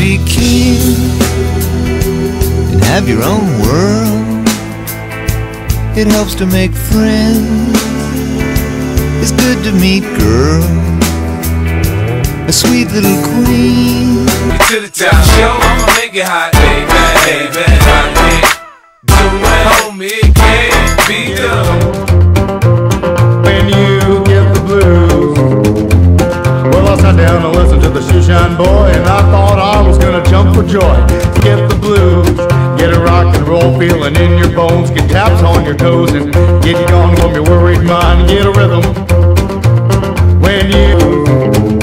be king and have your own world. It helps to make friends. It's good to meet girls, a sweet little queen. To the top show, I'ma make it hot, baby, baby. I can't do it, homie, it can't be done. When you get the blues, well, I sat down and listened to the Shoeshine Boy, and I thought I was gonna jump for joy. Get the blues, get a rock and roll feeling in your bones, get taps on your toes and get you gone from your worried mind. Get a rhythm when you